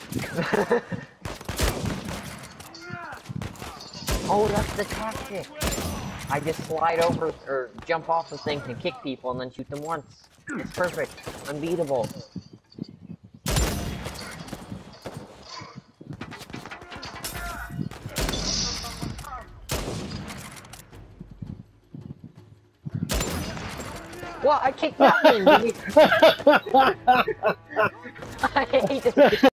Oh, that's the tactic. I just slide over or jump off the thing and kick people and then shoot them once. It's perfect. Unbeatable. Well, I kicked that thing. I hate it.